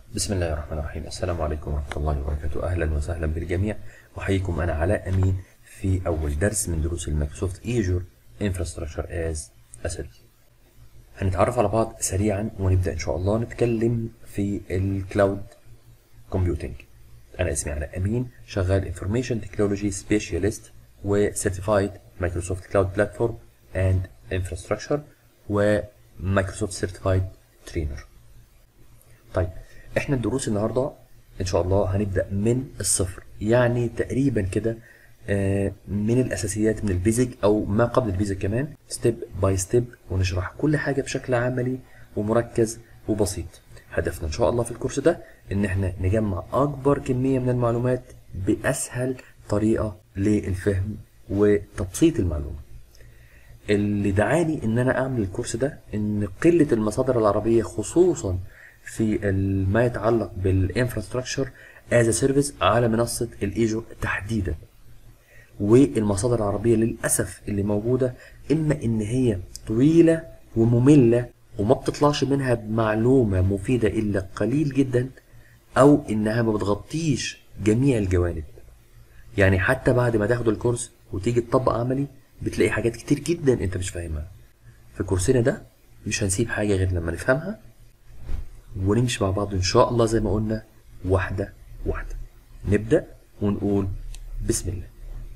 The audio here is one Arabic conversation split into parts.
بسم الله الرحمن الرحيم. السلام عليكم ورحمة الله وبركاته. أهلا وسهلا بالجميع، أحييكم. أنا علاء أمين في أول درس من دروس المايكروسوفت ايجور انفراستراكشر از اسيرفيس. هنتعرف على بعض سريعا ونبدأ إن شاء الله نتكلم في الكلاود كومبيوتنج. أنا اسمي علاء أمين، شغال انفورميشن تكنولوجي سبيشاليست وسيرتيفايد مايكروسوفت كلاود بلاتفورم اند انفراستراكشر ومايكروسوفت سيرتيفايد ترينر. طيب، احنا الدروس النهارده ان شاء الله هنبدا من الصفر، يعني تقريبا كده من الاساسيات، من البيزك او ما قبل البيزك كمان، ستيب باي ستيب، ونشرح كل حاجه بشكل عملي ومركز وبسيط. هدفنا ان شاء الله في الكورس ده ان احنا نجمع اكبر كميه من المعلومات باسهل طريقه للفهم وتبسيط المعلومه. اللي دعاني ان انا اعمل الكورس ده ان قله المصادر العربيه، خصوصا في ما يتعلق بالانفراستراكشر از سيرفيس على منصه الايجور تحديدا. والمصادر العربيه للاسف اللي موجوده اما ان هي طويله وممله وما بتطلعش منها بمعلومه مفيده الا قليل جدا، او انها ما بتغطيش جميع الجوانب. يعني حتى بعد ما تاخد الكورس وتيجي تطبق عملي بتلاقي حاجات كتير جدا انت مش فاهمها. في كورسنا ده مش هنسيب حاجه غير لما نفهمها ونمشي مع بعض ان شاء الله زي ما قلنا واحده واحده. نبدا ونقول بسم الله.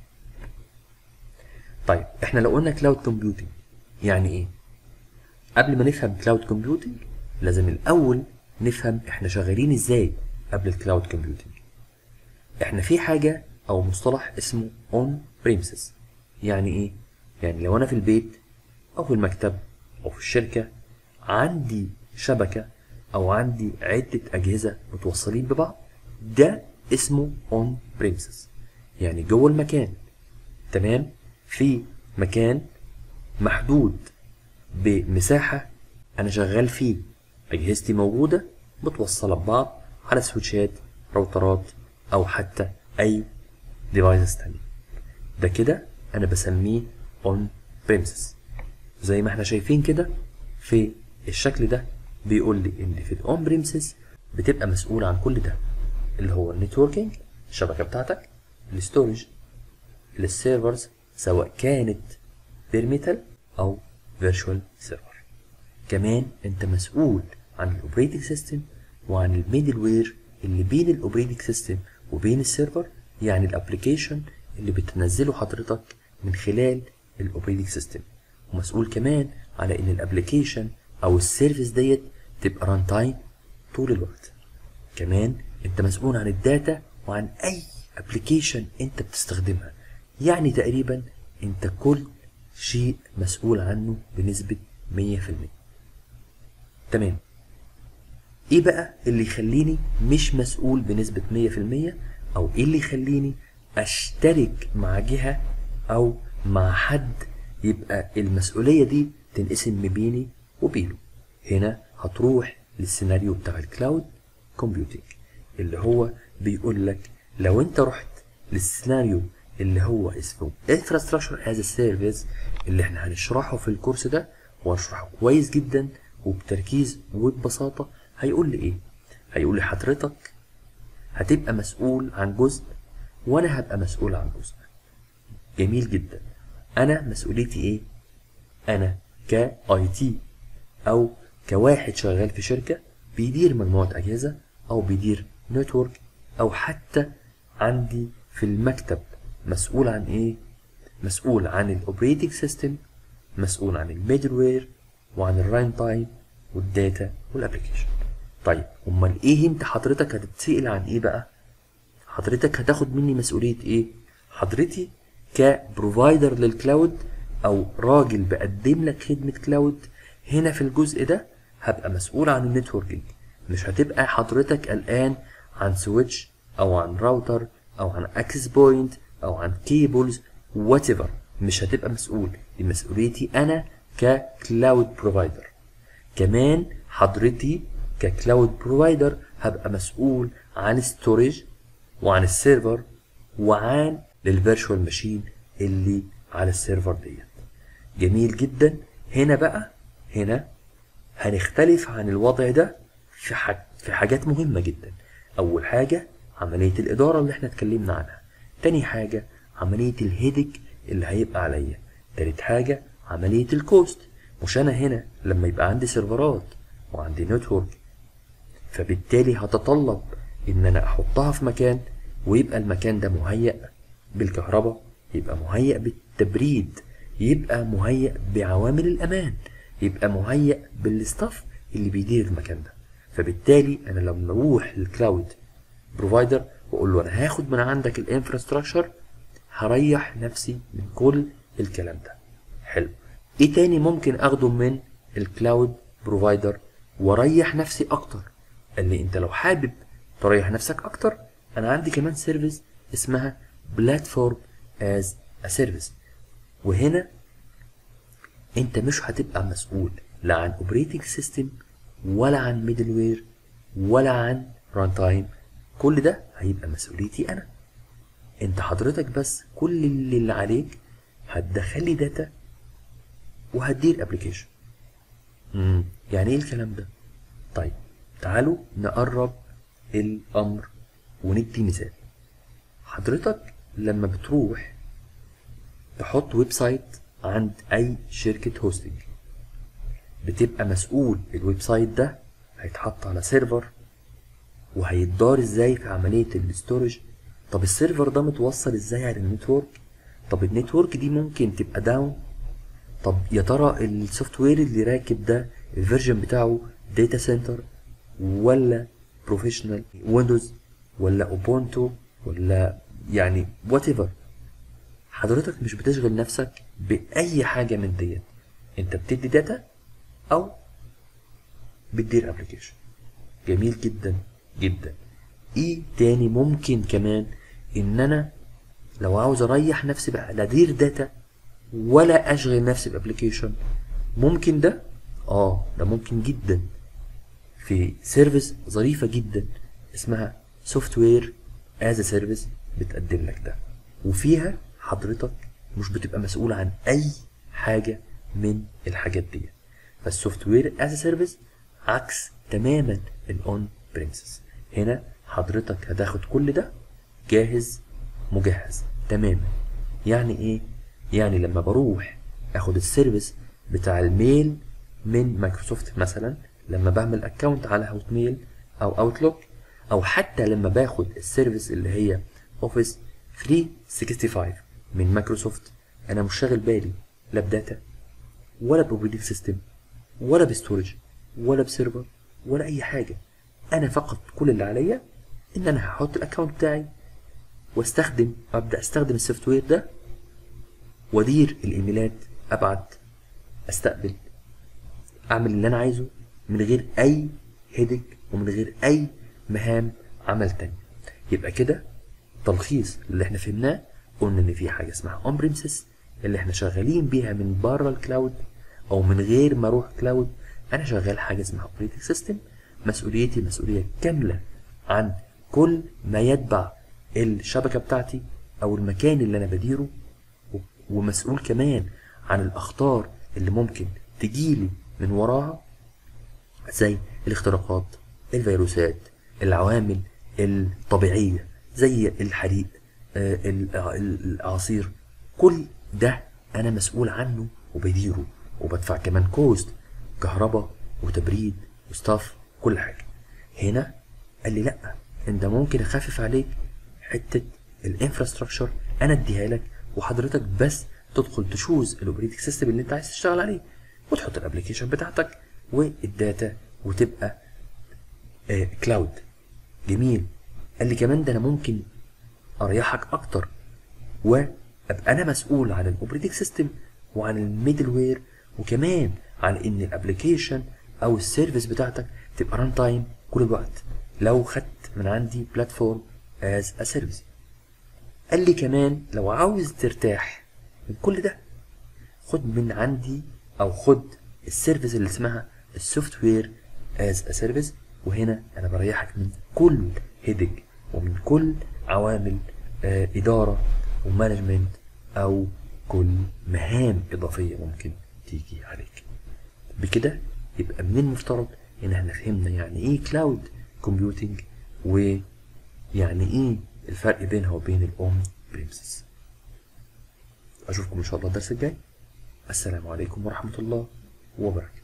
طيب، احنا لو قلنا كلاود كومبيوتنج يعني ايه؟ قبل ما نفهم كلاود كومبيوتنج لازم الاول نفهم احنا شغالين ازاي قبل الكلاود كومبيوتنج. احنا في حاجه او مصطلح اسمه اون بريمسز. يعني ايه؟ يعني لو انا في البيت او في المكتب او في الشركه عندي شبكه او عندي عده اجهزه متوصلين ببعض، ده اسمه اون بريمسز، يعني جوه المكان. تمام؟ في مكان محدود بمساحه انا شغال فيه، اجهزتي موجوده متوصله ببعض على سويتشات، راوترات، او حتى اي ديفايسز تانية. ده كده انا بسميه اون بريمسز. زي ما احنا شايفين كده في الشكل ده بيقول لي ان في الاون بريمسز بتبقى مسؤول عن كل ده، اللي هو النتوركينج، الشبكه بتاعتك، الستورج، السيرفرز سواء كانت بيرميتال او فيرتشوال سيرفر. كمان انت مسؤول عن الاوبريتنج سيستم وعن الميدل وير اللي بين الاوبريتنج سيستم وبين السيرفر، يعني الابلكيشن اللي بتنزله حضرتك من خلال الاوبريتنج سيستم. ومسؤول كمان على ان الابلكيشن او السيرفيس ديت تبقى ران تايم طول الوقت. كمان انت مسؤول عن الداتا وعن اي ابلكيشن انت بتستخدمها، يعني تقريبا انت كل شيء مسؤول عنه بنسبة 100%. تمام. ايه بقى اللي يخليني مش مسؤول بنسبة 100%، او ايه اللي يخليني اشترك مع جهة او مع حد يبقى المسؤولية دي تنقسم ما بيني وبينه؟ هنا هتروح للسيناريو بتاع الكلاود كومبيوتنج، اللي هو بيقول لك لو انت رحت للسيناريو اللي هو اسمه Infrastructure as a Service اللي احنا هنشرحه في الكورس ده، وهنشرحه كويس جدا وبتركيز وببساطة. هيقول لي ايه؟ هيقول لي حضرتك هتبقى مسؤول عن جزء وانا هبقى مسؤول عن جزء. جميل جدا. انا مسؤوليتي ايه؟ انا كاي تي او كواحد شغال في شركة بيدير مجموعة اجهزة او بيدير نتورك، او حتى عندي في المكتب مسؤول عن ايه؟ مسؤول عن الاوبريتنج سيستم، مسؤول عن الميدل وير وعن الراين تايم والداتا والابلكيشن. طيب، امال ايه انت حضرتك هتتسأل عن ايه بقى؟ حضرتك هتاخد مني مسؤولية ايه؟ حضرتي كبروفايدر للكلاود او راجل بقدم لك خدمة كلاود، هنا في الجزء ده هبقى مسؤول عن النتوركينج. مش هتبقى حضرتك قلقان عن سويتش او عن راوتر او عن اكسس بوينت او عن كيبلز وات ايفر. مش هتبقى مسؤول، دي مسؤوليتي انا ككلاود بروفايدر. كمان حضرتي ككلاود بروفايدر هبقى مسؤول عن الستورج وعن السيرفر وعن الفيرتشوال ماشين اللي على السيرفر ديت. جميل جدا. هنا بقى هنختلف عن الوضع ده في في حاجات مهمة جدا. اول حاجة عملية الادارة اللي احنا اتكلمنا عنها. تاني حاجة عملية الهيدج اللي هيبقى عليا. تالت حاجة عملية الكوست. مش انا هنا لما يبقى عندي سيرفرات وعندي نتورك، فبالتالي هتطلب ان انا احطها في مكان، ويبقى المكان ده مهيأ بالكهرباء، يبقى مهيأ بالتبريد، يبقى مهيأ بعوامل الامان، يبقى مهيأ بالستاف اللي بيدير المكان ده. فبالتالي انا لما اروح للكلاود بروفايدر واقول له انا هاخد من عندك الانفراستراكشر، هريح نفسي من كل الكلام ده. حلو. ايه تاني ممكن اخده من الكلاود بروفايدر واريح نفسي اكتر؟ قال لي انت لو حابب تريح نفسك اكتر، انا عندي كمان سيرفيس اسمها بلاتفورم از ا سيرفيس. وهنا انت مش هتبقى مسؤول لا عن اوبريتنج سيستم ولا عن ميدل وير ولا عن ران تايم، كل ده هيبقى مسؤوليتي انا. انت حضرتك بس كل اللي عليك هتدخلي داتا وهتدير ابلكيشن. يعني ايه الكلام ده؟ طيب تعالوا نقرب الامر وندي مثال. حضرتك لما بتروح تحط ويب سايت عند اي شركة هوستنج، بتبقى مسؤول الويب سايت ده هيتحط على سيرفر وهيتدار ازاي في عملية الاستورج. طب السيرفر ده متوصل ازاي على النتورك؟ طب النتورك دي ممكن تبقى داون. طب يا ترى السوفت وير اللي راكب ده الفيرجن بتاعه داتا سنتر ولا بروفيشنال ويندوز ولا اوبونتو ولا يعني وات ايفر. حضرتك مش بتشغل نفسك باي حاجه من ديت، انت بتدي داتا او بتدير ابلكيشن. جميل جدا جدا. ايه تاني ممكن كمان؟ ان انا لو عاوز اريح نفسي بقى لا ادير داتا ولا اشغل نفسي بابلكيشن، ممكن ده ده ممكن جدا في سيرفيس ظريفه جدا اسمها سوفت وير از سيرفيس بتقدم لك ده، وفيها حضرتك مش بتبقى مسؤول عن اي حاجه من الحاجات دي. فالسوفت وير از سيرفيس عكس تماما الاون بريمسز. هنا حضرتك هتاخد كل ده جاهز مجهز تماما. يعني ايه؟ يعني لما بروح اخد السيرفيس بتاع الميل من مايكروسوفت مثلا، لما بعمل اكونت على هوت ميل او اوتلوك، او حتى لما باخد السيرفيس اللي هي اوفيس 365 من مايكروسوفت، انا مش شاغل بالي لا بداتا ولا باوبريتنج سيستم ولا بستورج ولا بسيرفر ولا اي حاجه. انا فقط كل اللي عليا ان انا هحط الاكونت بتاعي واستخدم ابدا استخدم السوفت وير ده وادير الايميلات، ابعت، استقبل، اعمل اللي انا عايزه من غير اي هيدك ومن غير اي مهام عمل تاني. يبقى كده تلخيص اللي احنا فهمناه، قلنا ان في حاجه اسمها اون بريمسز اللي احنا شغالين بيها من بره الكلاود او من غير ما اروح كلاود. انا شغال حاجه اسمها اوبريتنج سيستم، مسؤوليتي مسؤوليه كامله عن كل ما يتبع الشبكه بتاعتي او المكان اللي انا بديره، ومسؤول كمان عن الاخطار اللي ممكن تجيلي من وراها زي الاختراقات، الفيروسات، العوامل الطبيعيه زي الحريق، الاعاصير. كل ده انا مسؤول عنه وبديره، وبدفع كمان كوست كهرباء وتبريد وستاف كل حاجه. هنا قال لي لا، انت ممكن اخفف عليك حته الانفراستراكشر، انا اديها لك وحضرتك بس تدخل تشوز الاوبريتنج سيستم اللي انت عايز تشتغل عليه وتحط الابلكيشن بتاعتك والداتا وتبقى كلاود. جميل. قال لي كمان ده انا ممكن اريحك اكتر وابقى انا مسؤول عن الاوبريتنج سيستم وعن الميدل وير، وكمان عن ان الابلكيشن او السيرفيس بتاعتك تبقى ران تايم كل الوقت لو خدت من عندي بلاتفورم از ا سيرفيس. قال لي كمان لو عاوز ترتاح من كل ده، خد من عندي او خد السيرفيس اللي اسمها السوفت وير از ا سيرفيس، وهنا انا بريحك من كل هيدج ومن كل عوامل اداره ومانجمنت او كل مهام اضافيه ممكن تيجي عليك. بكده يبقى من المفترض ان احنا فهمنا يعني ايه كلاود كومبيوتنج، ويعني ايه الفرق بينها وبين الاون بريمسز. اشوفكم ان شاء الله الدرس الجاي. السلام عليكم ورحمة الله وبركاته.